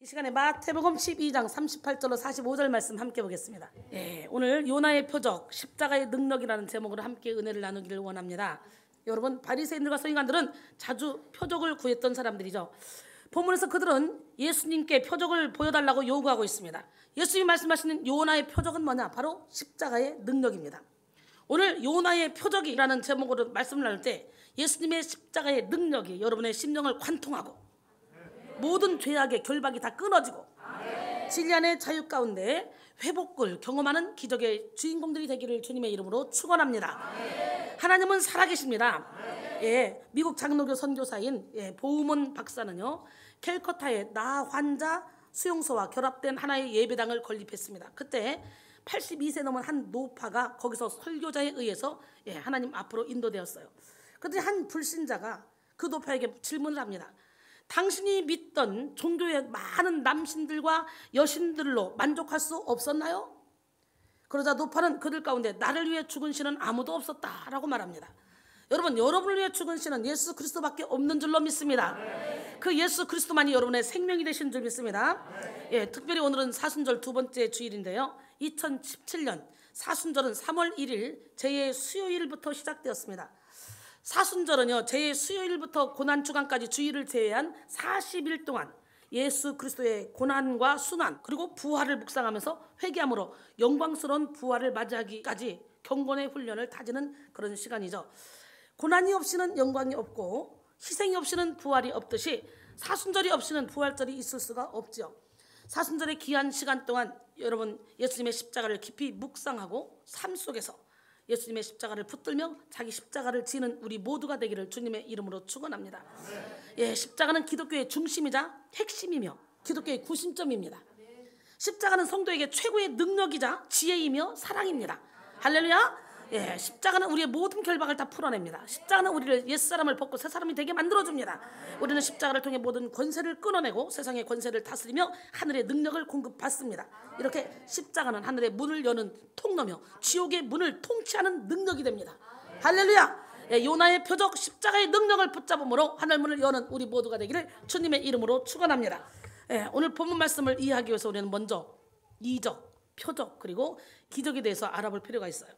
시간에 마태복음 12장 38절로 45절 말씀 함께 보겠습니다. 오늘 요나의 표적, 십자가의 능력이라는 제목으로 함께 은혜를 나누기를 원합니다. 여러분, 바리새인들과 서기관들은 자주 표적을 구했던 사람들이죠. 본문에서 그들은 예수님께 표적을 보여달라고 요구하고 있습니다. 예수님이 말씀하시는 요나의 표적은 뭐냐? 바로 십자가의 능력입니다. 오늘 요나의 표적이라는 제목으로 말씀을 나눌 때 예수님의 십자가의 능력이 여러분의 심령을 관통하고 모든 죄악의 결박이 다 끊어지고 진리안의 자유 가운데 회복을 경험하는 기적의 주인공들이 되기를 주님의 이름으로 축원합니다. 하나님은 살아계십니다. 미국 장로교 선교사인 보우먼 박사는요, 캘커타의 나 환자 수용소와 결합된 하나의 예배당을 건립했습니다. 그때 82세 넘은 한 노파가 거기서 설교자에 의해서 하나님 앞으로 인도되었어요. 그때 한 불신자가 그 노파에게 질문을 합니다. 당신이 믿던 종교의 많은 남신들과 여신들로 만족할 수 없었나요? 그러자 노파는 그들 가운데 나를 위해 죽은 신은 아무도 없었다라고 말합니다. 여러분, 여러분을 위해 죽은 신은 예수 그리스도밖에 없는 줄로 믿습니다. 그 예수 그리스도만이 여러분의 생명이 되신 줄 믿습니다. 특별히 오늘은 사순절 두 번째 주일인데요, 2017년 사순절은 3월 1일 제 수요일부터 시작되었습니다. 사순절은요, 제 수요일부터 고난주간까지 주일을 제외한 40일 동안 예수 그리스도의 고난과 순환 그리고 부활을 묵상하면서 회개함으로 영광스러운 부활을 맞이하기까지 경건의 훈련을 다지는 그런 시간이죠. 고난이 없이는 영광이 없고 희생이 없이는 부활이 없듯이 사순절이 없이는 부활절이 있을 수가 없죠. 사순절의 귀한 시간 동안 여러분, 예수님의 십자가를 깊이 묵상하고 삶 속에서 예수님의 십자가를 붙들며 자기 십자가를 지는 우리 모두가 되기를 주님의 이름으로 축원합니다. 십자가는 기독교의 중심이자 핵심이며 기독교의 구심점입니다. 십자가는 성도에게 최고의 능력이자 지혜이며 사랑입니다. 할렐루야. 십자가는 우리의 모든 결박을 다 풀어냅니다. 십자가는 우리를 옛사람을 벗고 새사람이 되게 만들어줍니다. 우리는 십자가를 통해 모든 권세를 끊어내고 세상의 권세를 다스리며 하늘의 능력을 공급받습니다. 이렇게 십자가는 하늘의 문을 여는 통로며 지옥의 문을 통치하는 능력이 됩니다. 할렐루야. 요나의 표적 십자가의 능력을 붙잡음으로 하늘문을 여는 우리 모두가 되기를 주님의 이름으로 축원합니다. 오늘 본문 말씀을 이해하기 위해서 우리는 먼저 이적, 표적 그리고 기적에 대해서 알아볼 필요가 있어요.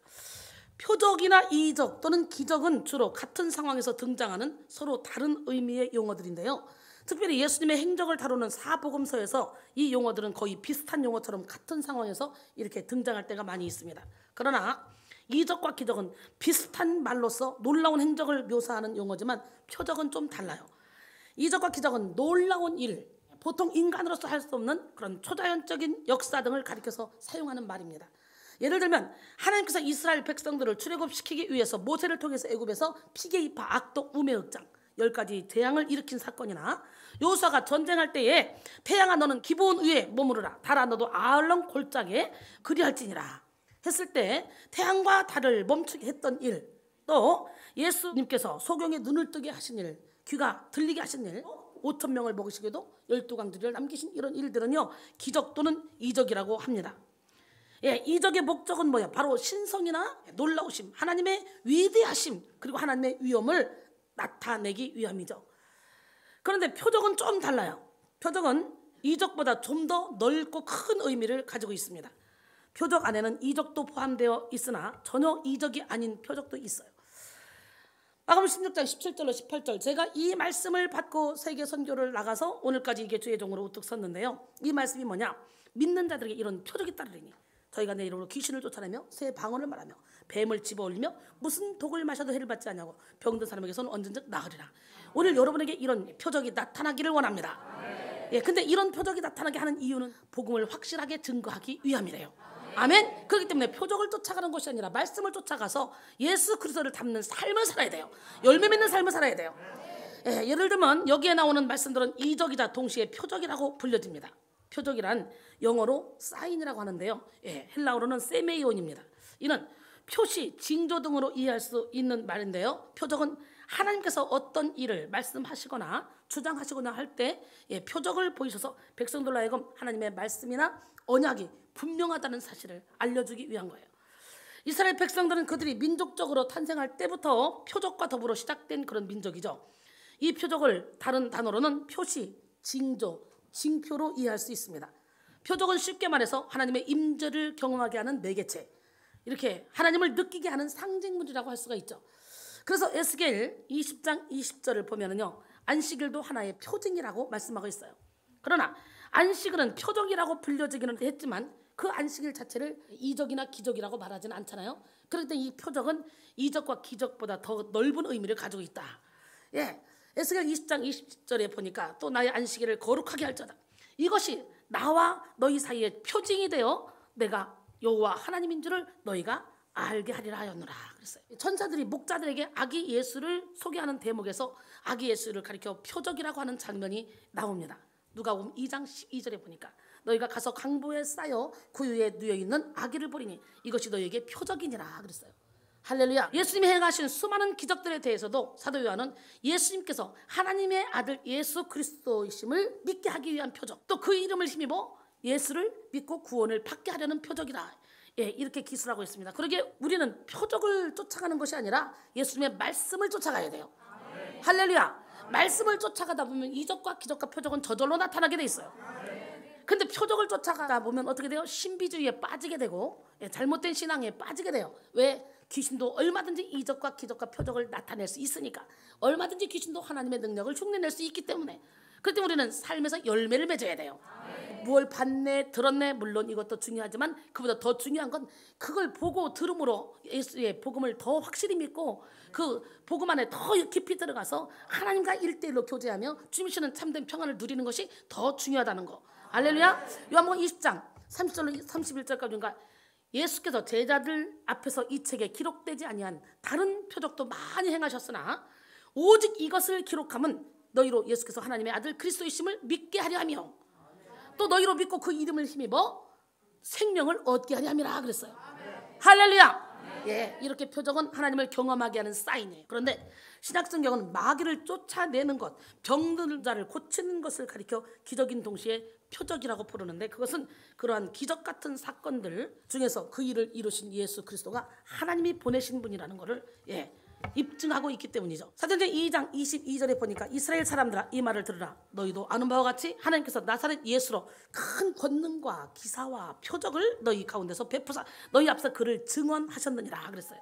표적이나 이적 또는 기적은 주로 같은 상황에서 등장하는 서로 다른 의미의 용어들인데요, 특별히 예수님의 행적을 다루는 사복음서에서 이 용어들은 거의 비슷한 용어처럼 같은 상황에서 이렇게 등장할 때가 많이 있습니다. 그러나 이적과 기적은 비슷한 말로서 놀라운 행적을 묘사하는 용어지만 표적은 좀 달라요. 이적과 기적은 놀라운 일, 보통 인간으로서 할 수 없는 그런 초자연적인 역사 등을 가리켜서 사용하는 말입니다. 예를 들면 하나님께서 이스라엘 백성들을 출애굽시키기 위해서 모세를 통해서 애굽에서 피게이파, 악독, 우매흑장 10가지 재앙을 일으킨 사건이나 여호수아가 전쟁할 때에 태양아 너는 기브온 위에 머무르라, 달아 너도 아얼렁 골짜기에 그리할지니라 했을 때 태양과 달을 멈추게 했던 일, 또 예수님께서 소경의 눈을 뜨게 하신 일, 귀가 들리게 하신 일, 5,000명을 먹으시게도 12강들을 남기신 이런 일들은요, 기적 또는 이적이라고 합니다. 이적의 목적은 뭐야? 바로 신성이나 놀라우심, 하나님의 위대하심 그리고 하나님의 위엄을 나타내기 위함이죠. 그런데 표적은 좀 달라요. 표적은 이적보다 좀 더 넓고 큰 의미를 가지고 있습니다. 표적 안에는 이적도 포함되어 있으나 전혀 이적이 아닌 표적도 있어요. 마가복음 16장 17절로 18절, 제가 이 말씀을 받고 세계 선교를 나가서 오늘까지 이게 주의 종으로 우뚝 섰는데요, 이 말씀이 뭐냐? 믿는 자들에게 이런 표적이 따르리니 저희가 내 이름으로 귀신을 쫓아내며 새 방언을 말하며 뱀을 집어올리며 무슨 독을 마셔도 해를 받지 않냐고 병든 사람에게서는 언젠즉 나으리라. 오늘 여러분에게 이런 표적이 나타나기를 원합니다. 근데 이런 표적이 나타나게 하는 이유는 복음을 확실하게 증거하기 위함이래요. 아멘. 그렇기 때문에 표적을 쫓아가는 것이 아니라 말씀을 쫓아가서 예수 그리스도를 닮는 삶을 살아야 돼요. 열매 맺는 삶을 살아야 돼요. 예를 들면 여기에 나오는 말씀들은 이적이자 동시에 표적이라고 불려집니다. 표적이란 영어로 사인이라고 하는데요, 헬라어로는 세메이온입니다. 이는 표시, 징조 등으로 이해할 수 있는 말인데요, 표적은 하나님께서 어떤 일을 말씀하시거나 주장하시거나 할 때 표적을 보이셔서 백성들로 하여금 하나님의 말씀이나 언약이 분명하다는 사실을 알려주기 위한 거예요. 이스라엘 백성들은 그들이 민족적으로 탄생할 때부터 표적과 더불어 시작된 그런 민족이죠. 이 표적을 다른 단어로는 표시, 징조, 징표로 이해할 수 있습니다. 표적은 쉽게 말해서 하나님의 임재를 경험하게 하는 매개체, 이렇게 하나님을 느끼게 하는 상징물이라고 할 수가 있죠. 그래서 에스겔 20장 20절을 보면은요, 안식일도 하나의 표징이라고 말씀하고 있어요. 그러나 안식일은 표적이라고 불려지기는 했지만 그 안식일 자체를 이적이나 기적이라고 말하지는 않잖아요. 그렇기 때문에 이 표적은 이적과 기적보다 더 넓은 의미를 가지고 있다. 예, 에스겔 20장 20절에 보니까 또 나의 안식일을 거룩하게 할지어다. 이것이 나와 너희 사이에 표징이 되어 내가 여호와 하나님인 줄을 너희가 알게 하리라 하였노라 그랬어요. 천사들이 목자들에게 아기 예수를 소개하는 대목에서 아기 예수를 가리켜 표적이라고 하는 장면이 나옵니다. 누가복음 2장 12절에 보니까 너희가 가서 강보에 쌓여 구유에 누워있는 아기를 보리니 이것이 너희에게 표적이니라 그랬어요. 할렐루야. 예수님이 행하신 수많은 기적들에 대해서도 사도 요한은 예수님께서 하나님의 아들 예수 그리스도이심을 믿게 하기 위한 표적, 또 그 이름을 힘입어 예수를 믿고 구원을 받게 하려는 표적이라, 예, 이렇게 기술하고 있습니다. 그러기에 우리는 표적을 쫓아가는 것이 아니라 예수님의 말씀을 쫓아가야 돼요. 할렐루야. 말씀을 쫓아가다 보면 이적과 기적과 표적은 저절로 나타나게 돼 있어요. 근데 표적을 쫓아가다 보면 어떻게 돼요? 신비주의에 빠지게 되고, 예, 잘못된 신앙에 빠지게 돼요. 왜? 귀신도 얼마든지 이적과 기적과 표적을 나타낼 수 있으니까, 얼마든지 귀신도 하나님의 능력을 흉내낼 수 있기 때문에. 그때 우리는 삶에서 열매를 맺어야 돼요. 무엇을 봤네 들었네, 물론 이것도 중요하지만 그보다 더 중요한 건 그걸 보고 들음으로 예수의 복음을 더 확실히 믿고 그 복음 안에 더 깊이 들어가서 하나님과 1:1로 교제하며 주님 주시는 참된 평안을 누리는 것이 더 중요하다는 거. 할렐루야. 요한복음 20장 30절로 31절까지인가 예수께서 제자들 앞에서 이 책에 기록되지 아니한 다른 표적도 많이 행하셨으나 오직 이것을 기록함은 너희로 예수께서 하나님의 아들 그리스도이심을 믿게 하려 하며 또 너희로 믿고 그 이름을 힘입어 생명을 얻게 하려 함이라 그랬어요. 할렐루야. 예, 이렇게 표적은 하나님을 경험하게 하는 사인이에요. 그런데 신약성경은 마귀를 쫓아내는 것, 병든 자를 고치는 것을 가리켜 기적인 동시에 표적이라고 부르는데, 그것은 그러한 기적 같은 사건들 중에서 그 일을 이루신 예수 그리스도가 하나님이 보내신 분이라는 것을, 예, 입증하고 있기 때문이죠. 사도행전 2장 22절에 보니까 이스라엘 사람들아 이 말을 들으라. 너희도 아는 바와 같이 하나님께서 나사렛 예수로 큰 권능과 기사와 표적을 너희 가운데서 베푸사 너희 앞서 그를 증언하셨느니라 그랬어요.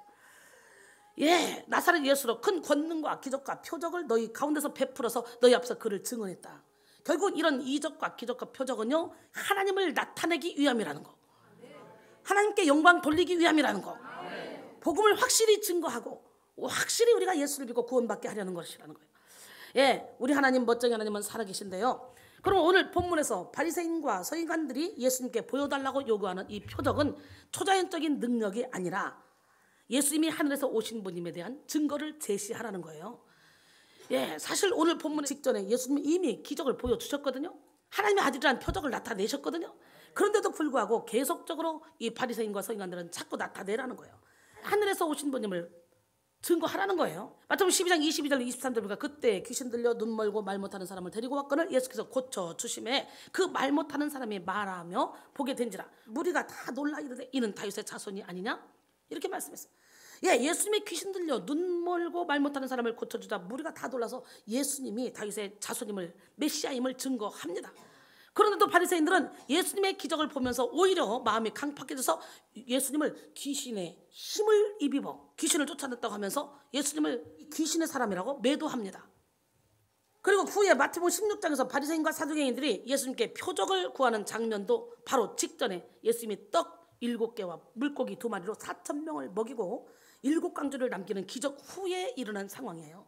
예, 나사렛 예수로 큰 권능과 기적과 표적을 너희 가운데서 베풀어서 너희 앞서 그를 증언했다. 결국 이런 이적과 기적과 표적은요, 하나님을 나타내기 위함이라는 거, 하나님께 영광 돌리기 위함이라는 거, 복음을 확실히 증거하고 확실히 우리가 예수를 믿고 구원받게 하려는 것이라는 거예요. 예, 우리 하나님, 멋쟁이 하나님은 살아계신데요. 그럼 오늘 본문에서 바리새인과 서기관들이 예수님께 보여달라고 요구하는 이 표적은 초자연적인 능력이 아니라 예수님이 하늘에서 오신 분임에 대한 증거를 제시하라는 거예요. 예, 사실 오늘 본문 직전에 예수님이 이미 기적을 보여주셨거든요. 하나님의 아들이라는 표적을 나타내셨거든요. 그런데도 불구하고 계속적으로 이 바리새인과 서기관들은 자꾸 나타내라는 거예요. 하늘에서 오신 분임을 증거하라는 거예요. 마태복음 12장 22절 23절 보니까 그때 귀신 들려 눈 멀고 말 못하는 사람을 데리고 왔거늘 예수께서 고쳐 주심에 그 말 못하는 사람이 말하며 보게 된지라 무리가 다 놀라 이르되 이는 다윗의 자손이 아니냐 이렇게 말씀했어요. 예, 예수님이 귀신 들려 눈 멀고 말 못하는 사람을 고쳐주자 무리가 다 놀라서 예수님이 다윗의 자손임을 메시아임을 증거합니다. 그런데도 바리새인들은 예수님의 기적을 보면서 오히려 마음이 강팍해져서 예수님을 귀신의 힘을 입입어 귀신을 쫓아냈다고 하면서 예수님을 귀신의 사람이라고 매도합니다. 그리고 후에 마태복음 16장에서 바리새인과 사두개인들이 예수님께 표적을 구하는 장면도 바로 직전에 예수님이 떡 7개와 물고기 2마리로 4,000명을 먹이고 7강주를 남기는 기적 후에 일어난 상황이에요.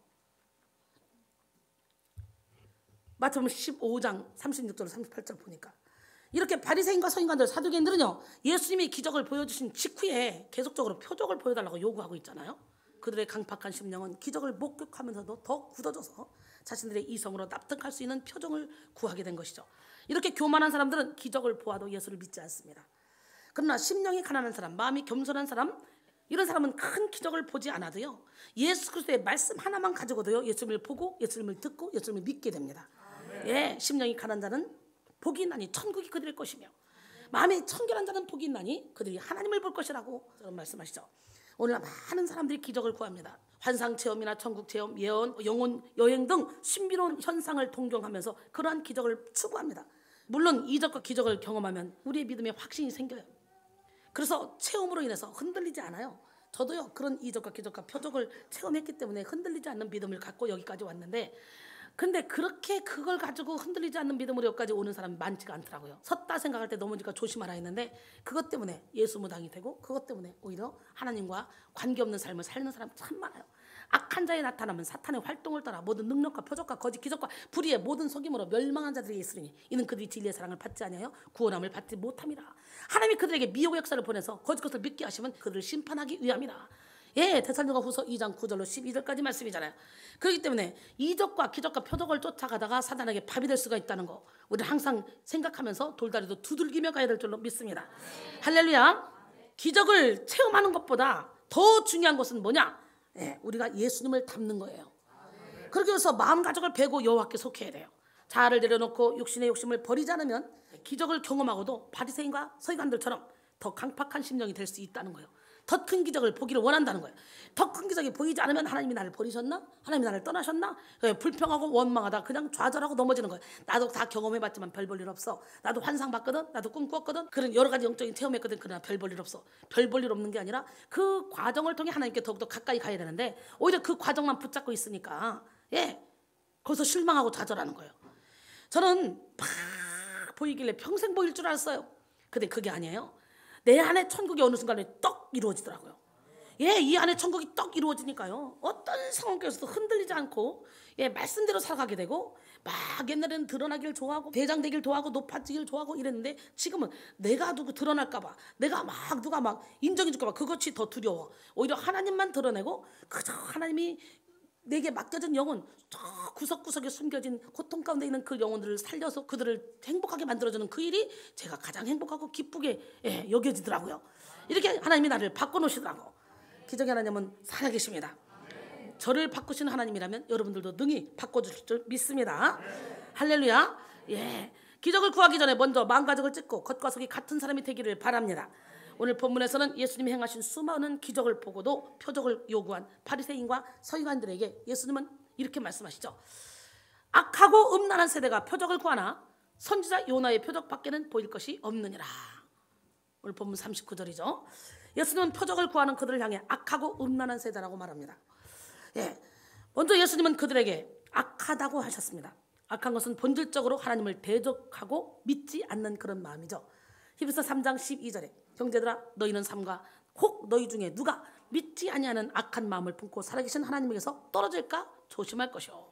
마태복음 15장 36절 38절 보니까 이렇게 바리새인과 서기관들 사두개인들은요 예수님이 기적을 보여주신 직후에 계속적으로 표적을 보여달라고 요구하고 있잖아요. 그들의 강팍한 심령은 기적을 목격하면서도 더 굳어져서 자신들의 이성으로 납득할 수 있는 표적을 구하게 된 것이죠. 이렇게 교만한 사람들은 기적을 보아도 예수를 믿지 않습니다. 그러나 심령이 가난한 사람, 마음이 겸손한 사람, 이런 사람은 큰 기적을 보지 않아도요 예수 그리스도의 말씀 하나만 가지고도요 예수님을 보고 예수님을 듣고 예수님을 믿게 됩니다. 예, 심령이 가난한 자는 복이 있나니 천국이 그들의 것이며 마음이 청결한 자는 복이 있나니 그들이 하나님을 볼 것이라고 말씀하시죠. 오늘 많은 사람들이 기적을 구합니다. 환상 체험이나 천국 체험, 예언, 영혼 여행 등 신비로운 현상을 동경하면서 그러한 기적을 추구합니다. 물론 이적과 기적을 경험하면 우리의 믿음에 확신이 생겨요. 그래서 체험으로 인해서 흔들리지 않아요. 저도요 그런 이적과 기적과 표적을 체험했기 때문에 흔들리지 않는 믿음을 갖고 여기까지 왔는데, 근데 그렇게 그걸 가지고 흔들리지 않는 믿음으로 여기까지 오는 사람이 많지가 않더라고요. 섰다 생각할 때 넘어지니까 조심하라 했는데, 그것 때문에 예수 무당이 되고 그것 때문에 오히려 하나님과 관계없는 삶을 사는 사람 참 많아요. 악한 자에 나타나면 사탄의 활동을 따라 모든 능력과 표적과 거짓 기적과 불의의 모든 속임으로 멸망한 자들이 있으니 이는 그들이 진리의 사랑을 받지 아니하여 구원함을 받지 못함이라. 하나님이 그들에게 미혹의 역사를 보내서 거짓 것을 믿게 하시면 그들을 심판하기 위함이라. 예, 데살로니가후서 2장 9절로 12절까지 말씀이잖아요. 그렇기 때문에 이적과 기적과 표적을 쫓아가다가 사단에게 밥이 될 수가 있다는 거 우리는 항상 생각하면서 돌다리도 두들기며 가야 될 줄로 믿습니다. 할렐루야. 기적을 체험하는 것보다 더 중요한 것은 뭐냐? 예, 우리가 예수님을 닮는 거예요. 그렇게 해서 마음 가족을 베고 여호와께 속해야 돼요. 자아를 내려놓고 육신의 욕심을 버리지 않으면 기적을 경험하고도 바리새인과 서기관들처럼 더 강팍한 심령이 될 수 있다는 거예요. 더 큰 기적을 보기를 원한다는 거예요. 더 큰 기적이 보이지 않으면 하나님이 나를 버리셨나? 하나님이 나를 떠나셨나? 불평하고 원망하다 그냥 좌절하고 넘어지는 거예요. 나도 다 경험해봤지만 별 볼 일 없어. 나도 환상 봤거든. 나도 꿈 꿨거든. 그런 여러 가지 영적인 체험했거든. 그러나 별 볼 일 없어. 별 볼 일 없는 게 아니라 그 과정을 통해 하나님께 더욱더 가까이 가야 되는데 오히려 그 과정만 붙잡고 있으니까 거기서 실망하고 좌절하는 거예요. 저는 막 보이길래 평생 보일 줄 알았어요. 근데 그게 아니에요. 내 안에 천국이 어느 순간에 떡 이루어지더라고요. 이 안에 천국이 떡 이루어지니까요. 어떤 상황에서도 흔들리지 않고 말씀대로 살아가게 되고, 막 옛날에는 드러나길 좋아하고 대장되길 좋아하고 높아지길 좋아하고 이랬는데 지금은 내가 누구 드러날까봐, 내가 막 누가 막 인정해줄까봐 그것이 더 두려워. 오히려 하나님만 드러내고 그저 하나님이 내게 맡겨진 영혼, 저 구석구석에 숨겨진 고통 가운데 있는 그 영혼들을 살려서 그들을 행복하게 만들어주는 그 일이 제가 가장 행복하고 기쁘게 여겨지더라고요. 이렇게 하나님이 나를 바꿔놓으시더라고. 기적의 하나님은 살아계십니다. 저를 바꾸시는 하나님이라면 여러분들도 능히 바꿔주실 줄 믿습니다. 할렐루야. 기적을 구하기 전에 먼저 마음가짐을 찢고 겉과 속이 같은 사람이 되기를 바랍니다. 오늘 본문에서는 예수님이 행하신 수많은 기적을 보고도 표적을 요구한 바리새인과 서기관들에게 예수님은 이렇게 말씀하시죠. 악하고 음란한 세대가 표적을 구하나 선지자 요나의 표적밖에는 보일 것이 없느니라. 오늘 본문 39절이죠. 예수님은 표적을 구하는 그들을 향해 악하고 음란한 세대라고 말합니다. 먼저 예수님은 그들에게 악하다고 하셨습니다. 악한 것은 본질적으로 하나님을 대적하고 믿지 않는 그런 마음이죠. 히브리서 3장 12절에 형제들아 너희는 삼가 혹 너희 중에 누가 믿지 아니하는 악한 마음을 품고 살아계신 하나님에게서 떨어질까 조심할 것이오.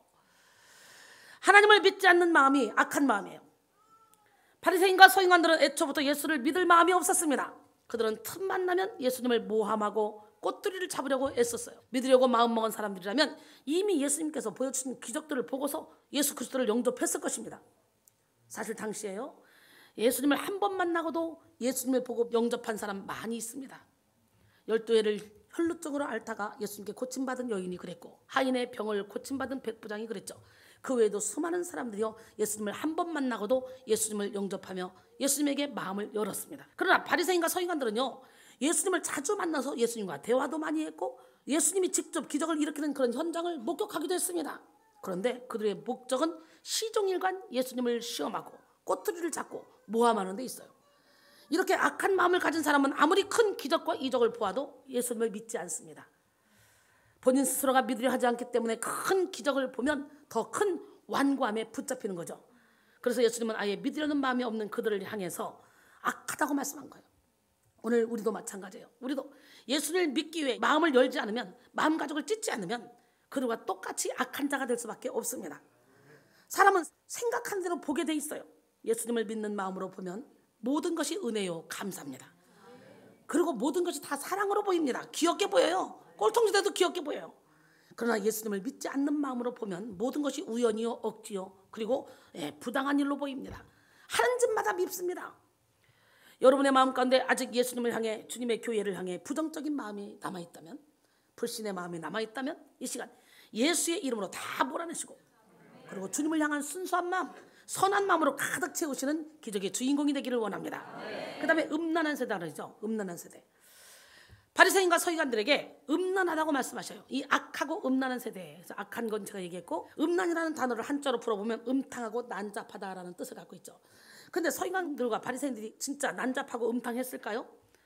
하나님을 믿지 않는 마음이 악한 마음이에요. 바리새인과 서기관들은 애초부터 예수를 믿을 마음이 없었습니다. 그들은 틈만 나면 예수님을 모함하고 꼬투리를 잡으려고 애썼어요. 믿으려고 마음먹은 사람들이라면 이미 예수님께서 보여주신 기적들을 보고서 예수 그리스도를 영접했을 것입니다. 사실 당시에요, 예수님을 한 번 만나고도 예수님을 보고 영접한 사람 많이 있습니다. 12회를 혈루증으로 앓다가 예수님께 고침받은 여인이 그랬고, 하인의 병을 고침받은 백부장이 그랬죠. 그 외에도 수많은 사람들이요 예수님을 한 번 만나고도 예수님을 영접하며 예수님에게 마음을 열었습니다. 그러나 바리새인과 서기관들은요 예수님을 자주 만나서 예수님과 대화도 많이 했고 예수님이 직접 기적을 일으키는 그런 현장을 목격하기도 했습니다. 그런데 그들의 목적은 시종일관 예수님을 시험하고 꼬투리를 잡고 모함하는 데 있어요. 이렇게 악한 마음을 가진 사람은 아무리 큰 기적과 이적을 보아도 예수님을 믿지 않습니다. 본인 스스로가 믿으려 하지 않기 때문에 큰 기적을 보면 더 큰 완고함에 붙잡히는 거죠. 그래서 예수님은 아예 믿으려는 마음이 없는 그들을 향해서 악하다고 말씀한 거예요. 오늘 우리도 마찬가지예요. 우리도 예수를 믿기 위해 마음을 열지 않으면, 마음 가족을 찢지 않으면 그들과 똑같이 악한 자가 될 수밖에 없습니다. 사람은 생각한 대로 보게 돼 있어요. 예수님을 믿는 마음으로 보면 모든 것이 은혜요 감사합니다. 그리고 모든 것이 다 사랑으로 보입니다. 귀엽게 보여요. 꼴통지대도 귀엽게 보여요. 그러나 예수님을 믿지 않는 마음으로 보면 모든 것이 우연이요 억지요 그리고 부당한 일로 보입니다. 하는 짓마다 밉습니다. 여러분의 마음 가운데 아직 예수님을 향해, 주님의 교회를 향해 부정적인 마음이 남아있다면, 불신의 마음이 남아있다면 이 시간 예수의 이름으로 다 몰아내시고, 그리고 주님을 향한 순수한 마음, 선한 마음으로 가득 채우시는 기적의 주인공이 되기를 원합니다. 그 다음에 음란한 세대가 그러죠. 음란한 세대. 바리새인과 서기관들에게 음란하다고 말씀하셔요. 이 악하고 음란한 세대에서 악한 건 제가 얘기했고, 음란이라는 단어를 한자로 풀어보면 음탕하고 난잡하다라는 뜻을 갖고 있죠. 근데 서기관들과 바리새인들이 진짜 난잡하고 음탕했을까요?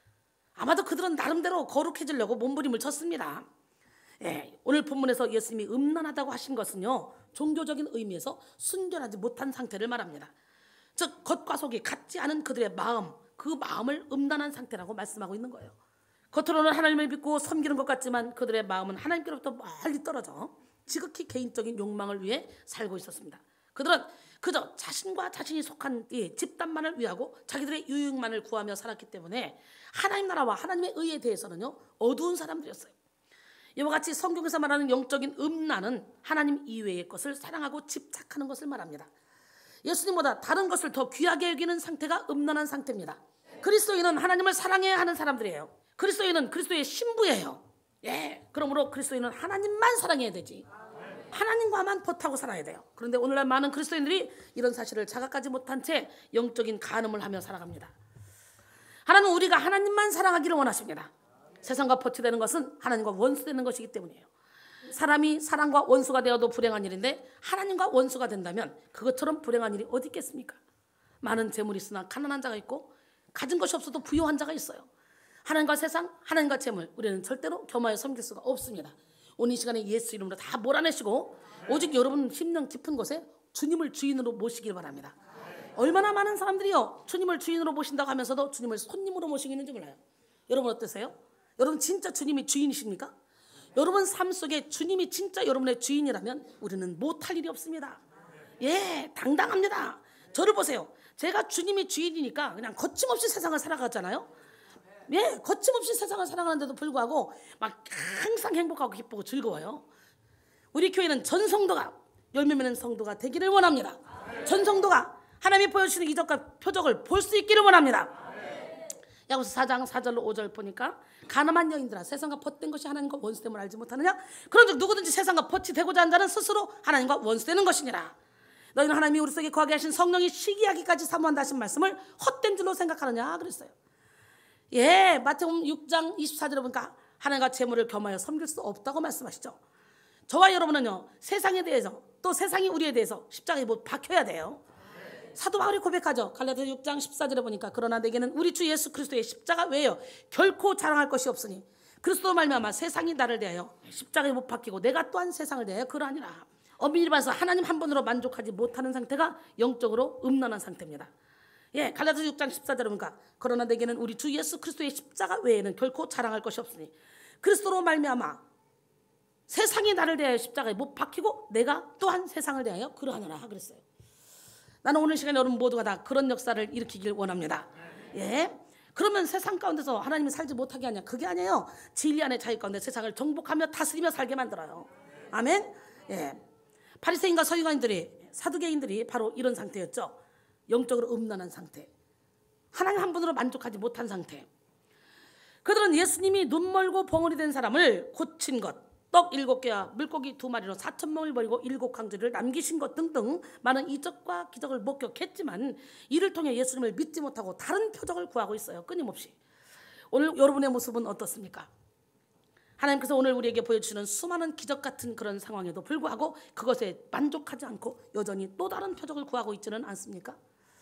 아마도 그들은 나름대로 거룩해지려고 몸부림을 쳤습니다. 예, 오늘 본문에서 예수님이 음란하다고 하신 것은요, 종교적인 의미에서 순결하지 못한 상태를 말합니다. 즉 겉과 속이 같지 않은 그들의 마음, 그 마음을 음란한 상태라고 말씀하고 있는 거예요. 겉으로는 하나님을 믿고 섬기는 것 같지만 그들의 마음은 하나님께로부터 멀리 떨어져 지극히 개인적인 욕망을 위해 살고 있었습니다. 그들은 그저 자신과 자신이 속한 이 집단만을 위하고 자기들의 유익만을 구하며 살았기 때문에 하나님 나라와 하나님의 의에 대해서는요, 어두운 사람들이었어요. 이와 같이 성경에서 말하는 영적인 음란은 하나님 이외의 것을 사랑하고 집착하는 것을 말합니다. 예수님보다 다른 것을 더 귀하게 여기는 상태가 음란한 상태입니다. 그리스도인은 하나님을 사랑해야 하는 사람들이에요. 그리스도인은 그리스도의 신부예요. 예, 그러므로 그리스도인은 하나님만 사랑해야 되지, 하나님과만 버타고 살아야 돼요. 그런데 오늘날 많은 그리스도인들이 이런 사실을 자각하지 못한 채 영적인 간음을 하며 살아갑니다. 하나님은 우리가 하나님만 사랑하기를 원하십니다. 세상과 버티되는 것은 하나님과 원수되는 것이기 때문이에요. 사람이 사랑과 원수가 되어도 불행한 일인데 하나님과 원수가 된다면 그것처럼 불행한 일이 어디 있겠습니까? 많은 재물이 있으나 가난한 자가 있고 가진 것이 없어도 부유한 자가 있어요. 하나님과 세상, 하나님과 재물, 우리는 절대로 겸하여 섬길 수가 없습니다. 오늘 이 시간에 예수 이름으로 다 몰아내시고 오직 여러분 심령 깊은 곳에 주님을 주인으로 모시길 바랍니다. 얼마나 많은 사람들이요, 주님을 주인으로 모신다고 하면서도 주님을 손님으로 모시고 있는지 몰라요. 여러분 어떠세요? 여러분 진짜 주님이 주인이십니까? 여러분 삶 속에 주님이 진짜 여러분의 주인이라면 우리는 못할 일이 없습니다. 예, 당당합니다. 저를 보세요. 제가 주님이 주인이니까 그냥 거침없이 세상을 살아가잖아요. 예, 거침없이 세상을 살아가는데도 불구하고 막 항상 행복하고 기쁘고 즐거워요. 우리 교회는 전 성도가 열매 맺는 성도가 되기를 원합니다. 전 성도가 하나님이 보여주시는 이적과 표적을 볼 수 있기를 원합니다. 야고보서 4장 4절로 5절 보니까 가늠한 여인들아, 세상과 벗된 것이 하나님과 원수됨을 알지 못하느냐? 그런즉 누구든지 세상과 벗이되고자 하는 자는 스스로 하나님과 원수되는 것이니라. 너희는 하나님이 우리 속에 거하게 하신 성령이 시기하기까지 사모한다 하신 말씀을 헛된 줄로 생각하느냐 그랬어요. 예, 마태복음 6장 24절에 보니까 하나님과 재물을 겸하여 섬길 수 없다고 말씀하시죠. 저와 여러분은요, 세상에 대해서 또 세상이 우리에 대해서 십자가에 못 박혀야 돼요. 사도 바울이 고백하죠. 갈라디아서 6장 14절에 보니까 그러나 내게는 우리 주 예수 그리스도의 십자가 외에요 결코 자랑할 것이 없으니 그리스도로 말미암아 세상이 나를 대하여 십자가에 못 박히고 내가 또한 세상을 대하여 그러하니라. 엄밀히 봐서 하나님 한 분으로 만족하지 못하는 상태가 영적으로 음란한 상태입니다. 예, 갈라디아서 6장 14절에 보니까 그러나 내게는 우리 주 예수 그리스도의 십자가 외에는 결코 자랑할 것이 없으니 그리스도로 말미암아 세상이 나를 대하여 십자가에 못 박히고 내가 또한 세상을 대하여 그러하노라 그랬어요. 나는 오늘 시간에 여러분 모두가 다 그런 역사를 일으키길 원합니다. 예, 그러면 세상 가운데서 하나님이 살지 못하게 하냐? 그게 아니에요. 진리 안에 자유 가운데 세상을 정복하며 다스리며 살게 만들어요. 아멘. 예, 바리새인과 서기관들이, 사두개인들이 바로 이런 상태였죠. 영적으로 음란한 상태, 하나님 한 분으로 만족하지 못한 상태. 그들은 예수님이 눈멀고 벙어리 된 사람을 고친 것, 떡 7개와 물고기 2마리로 4,000명을 버리고 7광주리를 남기신 것 등등 많은 이적과 기적을 목격했지만 이를 통해 예수님을 믿지 못하고 다른 표적을 구하고 있어요. 끊임없이. 오늘 여러분의 모습은 어떻습니까? 하나님께서 오늘 우리에게 보여주시는 수많은 기적 같은 그런 상황에도 불구하고 그것에 만족하지 않고 여전히 또 다른 표적을 구하고 있지는 않습니까?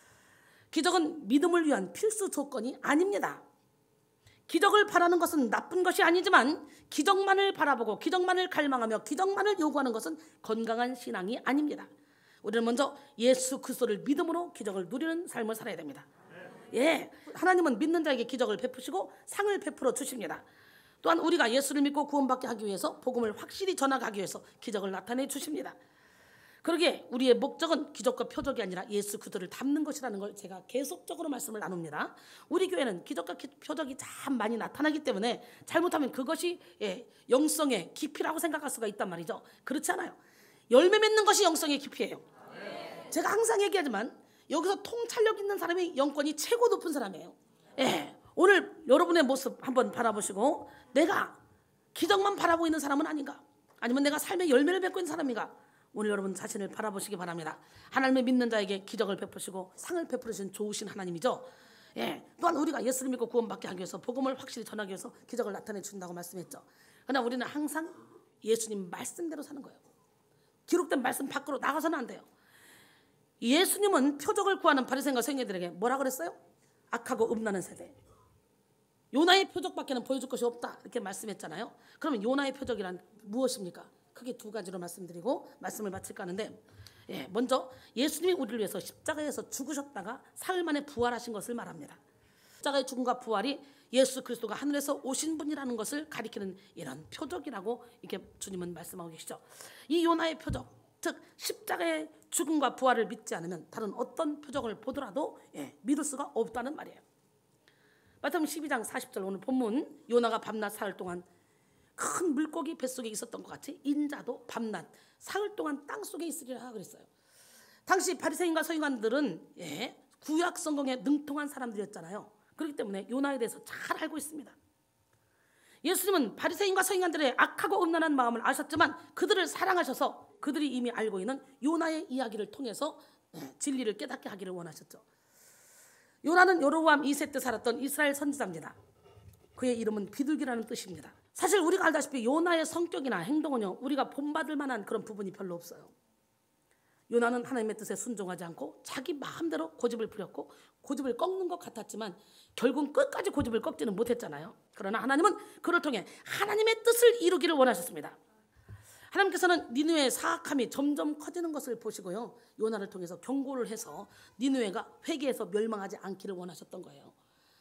기적은 믿음을 위한 필수 조건이 아닙니다. 기적을 바라는 것은 나쁜 것이 아니지만 기적만을 바라보고 기적만을 갈망하며 기적만을 요구하는 것은 건강한 신앙이 아닙니다. 우리는 먼저 예수 그리스도를 믿음으로 기적을 누리는 삶을 살아야 됩니다. 예, 하나님은 믿는 자에게 기적을 베푸시고 상을 베풀어 주십니다. 또한 우리가 예수를 믿고 구원받게 하기 위해서 복음을 확실히 전하기 위해서 기적을 나타내 주십니다. 그러기에 우리의 목적은 기적과 표적이 아니라 예수 그리스도를 닮는 것이라는 걸 제가 계속적으로 말씀을 나눕니다. 우리 교회는 기적과 표적이 참 많이 나타나기 때문에 잘못하면 그것이 영성의 깊이라고 생각할 수가 있단 말이죠. 그렇지 않아요. 열매 맺는 것이 영성의 깊이에요. 제가 항상 얘기하지만 여기서 통찰력 있는 사람이 영권이 최고 높은 사람이에요. 예, 오늘 여러분의 모습 한번 바라보시고 내가 기적만 바라보고 있는 사람은 아닌가? 아니면 내가 삶의 열매를 맺고 있는 사람인가? 오늘 여러분 자신을 바라보시기 바랍니다. 하나님의 믿는 자에게 기적을 베푸시고 상을 베푸시는 좋으신 하나님이죠. 또한 우리가 예수를 믿고 구원받게 하기 위해서 복음을 확실히 전하기 위해서 기적을 나타내 준다고 말씀했죠. 그러나 우리는 항상 예수님 말씀대로 사는 거예요. 기록된 말씀 밖으로 나가서는 안 돼요. 예수님은 표적을 구하는 바리새인과 서기관들에게 뭐라 그랬어요? 악하고 음란한 세대. 요나의 표적밖에는 보여줄 것이 없다 이렇게 말씀했잖아요. 그러면 요나의 표적이란 무엇입니까? 크게 두 가지로 말씀드리고 말씀을 마칠까 하는데, 먼저 예수님이 우리를 위해서 십자가에서 죽으셨다가 사흘 만에 부활하신 것을 말합니다. 십자가의 죽음과 부활이 예수 그리스도가 하늘에서 오신 분이라는 것을 가리키는 이런 표적이라고 이렇게 주님은 말씀하고 계시죠. 이 요나의 표적, 즉 십자가의 죽음과 부활을 믿지 않으면 다른 어떤 표적을 보더라도 믿을 수가 없다는 말이에요. 마태복음 12장 40절 오늘 본문, 요나가 밤낮 사흘 동안 큰 물고기 뱃속에 있었던 것 같이 인자도 밤낮 사흘 동안 땅속에 있으리라 그랬어요. 당시 바리새인과 서기관들은 구약 성경에 능통한 사람들이었잖아요. 그렇기 때문에 요나에 대해서 잘 알고 있습니다. 예수님은 바리새인과 서기관들의 악하고 음란한 마음을 아셨지만 그들을 사랑하셔서 그들이 이미 알고 있는 요나의 이야기를 통해서 진리를 깨닫게 하기를 원하셨죠. 요나는 여로보암 2세 때 살았던 이스라엘 선지자입니다. 그의 이름은 비둘기라는 뜻입니다. 사실 우리가 알다시피 요나의 성격이나 행동은요, 우리가 본받을 만한 그런 부분이 별로 없어요. 요나는 하나님의 뜻에 순종하지 않고 자기 마음대로 고집을 부렸고 고집을 꺾는 것 같았지만 결국 끝까지 고집을 꺾지는 못했잖아요. 그러나 하나님은 그를 통해 하나님의 뜻을 이루기를 원하셨습니다. 하나님께서는 니느웨의 사악함이 점점 커지는 것을 보시고요, 요나를 통해서 경고를 해서 니느웨가 회개해서 멸망하지 않기를 원하셨던 거예요.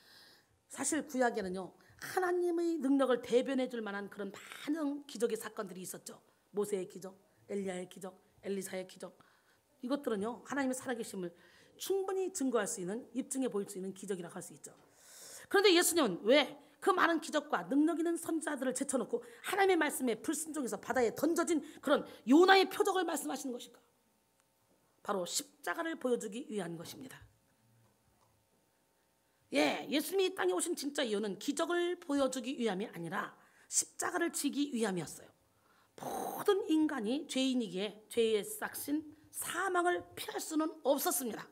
사실 구약에는요, 하나님의 능력을 대변해 줄 만한 그런 많은 기적의 사건들이 있었죠. 모세의 기적, 엘리야의 기적, 엘리사의 기적. 이것들은요, 하나님의 살아계심을 충분히 증거할 수 있는, 입증해 보일 수 있는 기적이라고 할 수 있죠. 그런데 예수님은 왜 그 많은 기적과 능력 있는 선지자들을 제쳐놓고 하나님의 말씀에 불순종해서 바다에 던져진 그런 요나의 표적을 말씀하시는 것일까? 바로 십자가를 보여주기 위한 것입니다. 예수님이 이 땅에 오신 진짜 이유는 기적을 보여주기 위함이 아니라 십자가를 지기 위함이었어요. 모든 인간이 죄인이기에 죄의 싹신 사망을 피할 수는 없었습니다.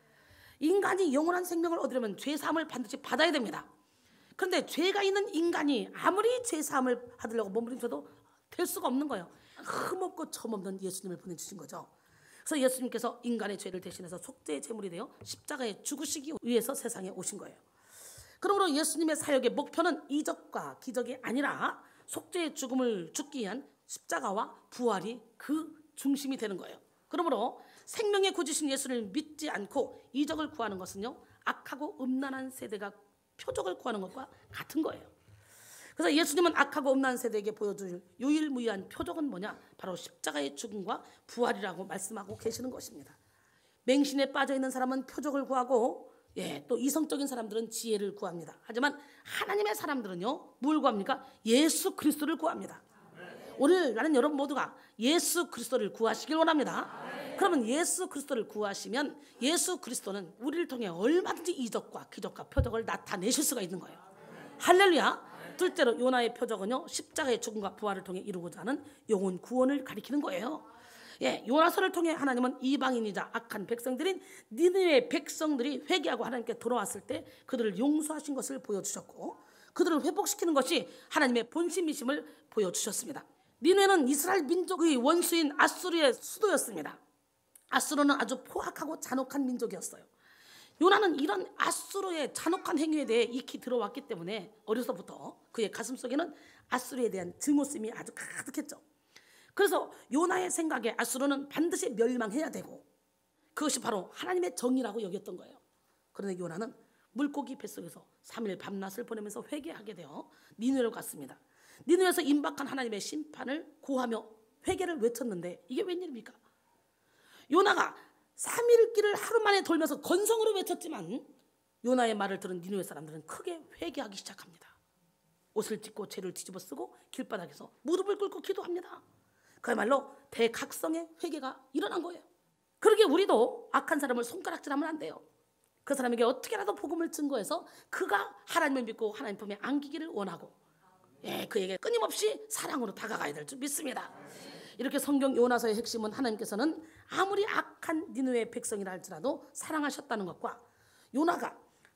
인간이 영원한 생명을 얻으려면 죄사함을 반드시 받아야 됩니다. 그런데 죄가 있는 인간이 아무리 죄사함을 받으려고 몸부림쳐도 될 수가 없는 거예요. 흠없고 점없는 예수님을 보내주신 거죠. 그래서 예수님께서 인간의 죄를 대신해서 속죄의 제물이 되어 십자가에 죽으시기 위해서 세상에 오신 거예요. 그러므로 예수님의 사역의 목표는 이적과 기적이 아니라 속죄의 죽음을 죽기 위한 십자가와 부활이 그 중심이 되는 거예요. 그러므로 생명의 구주신 예수를 믿지 않고 이적을 구하는 것은요, 악하고 음란한 세대가 표적을 구하는 것과 같은 거예요. 그래서 예수님은 악하고 음란한 세대에게 보여줄 유일무이한 표적은 뭐냐? 바로 십자가의 죽음과 부활이라고 말씀하고 계시는 것입니다. 맹신에 빠져있는 사람은 표적을 구하고 또 이성적인 사람들은 지혜를 구합니다. 하지만 하나님의 사람들은요, 뭘 구합니까? 예수 그리스도를 구합니다. 오늘 나는 여러분 모두가 예수 그리스도를 구하시길 원합니다. 그러면 예수 그리스도를 구하시면 예수 그리스도는 우리를 통해 얼마든지 이적과 기적과 표적을 나타내실 수가 있는 거예요. 할렐루야. 둘째로 요나의 표적은요, 십자가의 죽음과 부활을 통해 이루고자 하는 영혼 구원을 가리키는 거예요. 요나서를 통해 하나님은 이방인이자 악한 백성들인 니느웨 백성들이 회개하고 하나님께 돌아왔을 때 그들을 용서하신 것을 보여주셨고, 그들을 회복시키는 것이 하나님의 본심이심을 보여주셨습니다. 니느웨는 이스라엘 민족의 원수인 아수르의 수도였습니다. 아수르는 아주 포악하고 잔혹한 민족이었어요. 요나는 이런 아수르의 잔혹한 행위에 대해 익히 들어왔기 때문에 어려서부터 그의 가슴속에는 아수르에 대한 증오심이 아주 가득했죠. 그래서 요나의 생각에 아수르는 반드시 멸망해야 되고 그것이 바로 하나님의 정의라고 여겼던 거예요. 그런데 요나는 물고기 뱃속에서 3일 밤낮을 보내면서 회개하게 되어 니느웨로 갔습니다. 니느웨에서 임박한 하나님의 심판을 고하며 회개를 외쳤는데 이게 웬일입니까? 요나가 3일 길을 하루 만에 돌면서 건성으로 외쳤지만 요나의 말을 들은 니느웨 사람들은 크게 회개하기 시작합니다. 옷을 찢고 죄를 뒤집어 쓰고 길바닥에서 무릎을 꿇고 기도합니다. 그야말로 대각성의 회개가 일어난 거예요. 그러게 우리도 악한 사람을 손가락질하면 안 돼요. 그 사람에게 어떻게라도 복음을 증거해서 그가 하나님을 믿고 하나님 품에 안기기를 원하고 그에게 끊임없이 사랑으로 다가가야 될 줄 믿습니다. 이렇게 성경 요나서의 핵심은 하나님께서는 아무리 악한 니느웨 백성이라 할지라도 사랑하셨다는 것과 요나가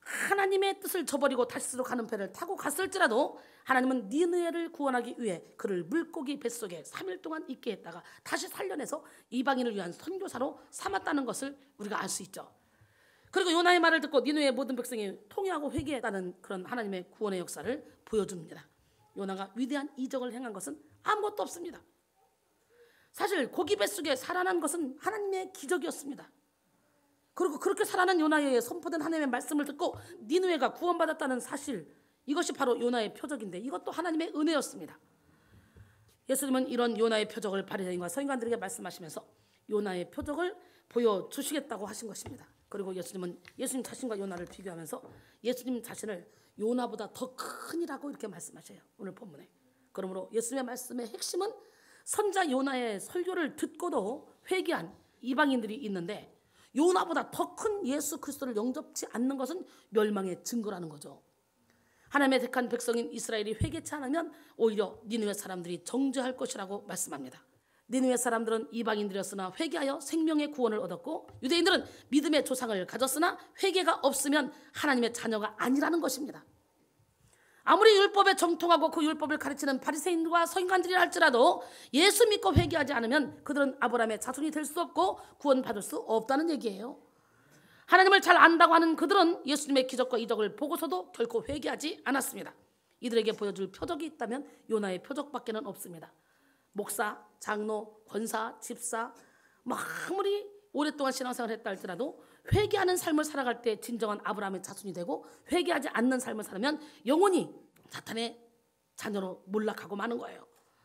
하나님의 뜻을 저버리고 다시스로 가는 배를 타고 갔을지라도 하나님은 니느웨를 구원하기 위해 그를 물고기 뱃속에 3일 동안 있게 했다가 다시 살려내서 이방인을 위한 선교사로 삼았다는 것을 우리가 알 수 있죠. 그리고 요나의 말을 듣고 니느웨의 모든 백성이 통회하고 회개했다는 그런 하나님의 구원의 역사를 보여줍니다. 요나가 위대한 이적을 행한 것은 아무것도 없습니다. 사실 고기 뱃속에 살아난 것은 하나님의 기적이었습니다. 그리고 그렇게 살아난 요나의 선포된 하나님의 말씀을 듣고 니느웨가 구원받았다는 사실, 이것이 바로 요나의 표적인데 이것도 하나님의 은혜였습니다. 예수님은 이런 요나의 표적을 바리새인과 서기관들에게 말씀하시면서 요나의 표적을 보여주시겠다고 하신 것입니다. 그리고 예수님 자신과 요나를 비교하면서 예수님 자신을 요나보다 더 큰이라고 이렇게 말씀하셔요. 오늘 본문에. 그러므로 예수님의 말씀의 핵심은 선자 요나의 설교를 듣고도 회개한 이방인들이 있는데 요나보다 더 큰 예수 그리스도를 영접치 않는 것은 멸망의 증거라는 거죠. 하나님의 택한 백성인 이스라엘이 회개치 않으면 오히려 니느웨 사람들이 정죄할 것이라고 말씀합니다. 니느웨 사람들은 이방인들이었으나 회개하여 생명의 구원을 얻었고 유대인들은 믿음의 조상을 가졌으나 회개가 없으면 하나님의 자녀가 아니라는 것입니다. 아무리 율법에 정통하고 그 율법을 가르치는 바리새인과 서기관들이라 할지라도 예수 믿고 회개하지 않으면 그들은 아브라함의 자손이 될 수 없고 구원받을 수 없다는 얘기예요. 하나님을 잘 안다고 하는 그들은 예수님의 기적과 이적을 보고서도 결코 회개하지 않았습니다. 이들에게 보여줄 표적이 있다면 요나의 표적밖에는 없습니다. 목사, 장로, 권사, 집사, 아무리 오랫동안 신앙생활을 했다 할지라도 회개하는 삶을 살아갈 때 진정한 아브라함의 자손이 되고 회개하지 않는 삶을 살면 영원히 사탄의 자녀로 몰락하고 마는 거예요.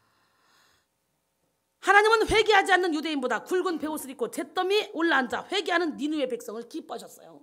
하나님은 회개하지 않는 유대인보다 굵은 베옷을 입고 잿더미에 올라앉아 회개하는 니느웨 백성을 기뻐하셨어요.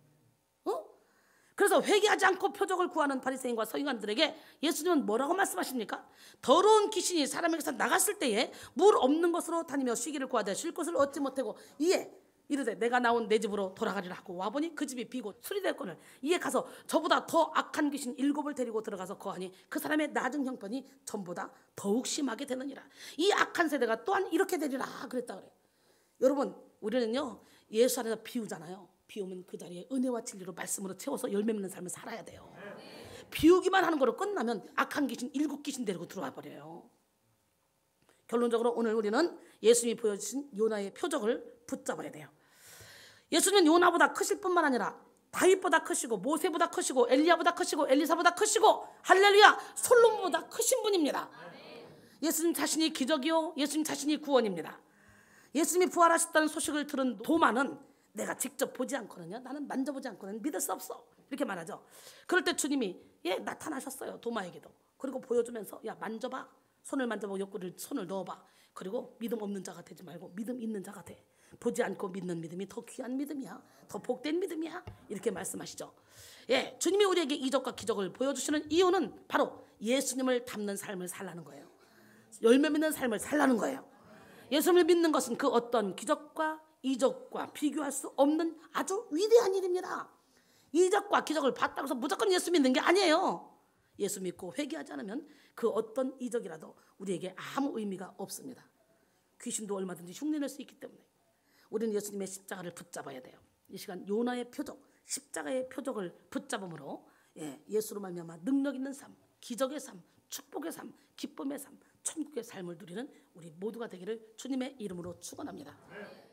그래서 회개하지 않고 표적을 구하는 바리새인과 서기관들에게 예수님은 뭐라고 말씀하십니까? 더러운 귀신이 사람에게서 나갔을 때에 물 없는 곳으로 다니며 쉬기를 구하되 쉴 곳을 얻지 못하고 이에 이르되 내가 나온 내 집으로 돌아가리라 하고 와보니 그 집이 비고 수리되었거늘 이에 가서 저보다 더 악한 귀신 7을 데리고 들어가서 거하니 그 사람의 낮은 형편이 전보다 더욱 심하게 되느니라. 이 악한 세대가 또한 이렇게 되리라 그랬다 그래요. 여러분, 우리는요 예수 안에서 비우잖아요. 비우면 그 자리에 은혜와 진리로 말씀으로 채워서 열매 맺는 삶을 살아야 돼요. 비우기만 하는 거로 끝나면 악한 귀신 7귀신 데리고 들어와 버려요. 결론적으로 오늘 우리는 예수님이 보여주신 요나의 표적을 붙잡아야 돼요. 예수님은 요나보다 크실 뿐만 아니라 다윗보다 크시고 모세보다 크시고 엘리야보다 크시고 엘리사보다 크시고 할렐루야 솔로몬보다 크신 분입니다. 예수님 자신이 기적이요 예수님 자신이 구원입니다. 예수님이 부활하셨다는 소식을 들은 도마는 내가 직접 보지 않고는요 나는 만져보지 않고는 믿을 수 없어 이렇게 말하죠. 그럴 때 주님이 나타나셨어요. 도마에게도. 그리고 보여주면서 야 만져봐. 손을 만져보고 옆구리를 손을 넣어봐. 그리고 믿음 없는 자가 되지 말고 믿음 있는 자가 돼. 보지 않고 믿는 믿음이 더 귀한 믿음이야. 더 복된 믿음이야. 이렇게 말씀하시죠. 주님이 우리에게 이적과 기적을 보여주시는 이유는 바로 예수님을 닮는 삶을 살라는 거예요. 열매 맺는 삶을 살라는 거예요. 예수님을 믿는 것은 그 어떤 기적과 이적과 비교할 수 없는 아주 위대한 일입니다. 이적과 기적을 봤다고 해서 무조건 예수 믿는 게 아니에요. 예수 믿고 회개하지 않으면 그 어떤 이적이라도 우리에게 아무 의미가 없습니다. 귀신도 얼마든지 흉내낼 수 있기 때문에 우리는 예수님의 십자가를 붙잡아야 돼요. 이 시간 요나의 표적, 십자가의 표적을 붙잡음으로 예수로 말미암아 능력 있는 삶, 기적의 삶, 축복의 삶, 기쁨의 삶, 천국의 삶을 누리는 우리 모두가 되기를 주님의 이름으로 축원합니다.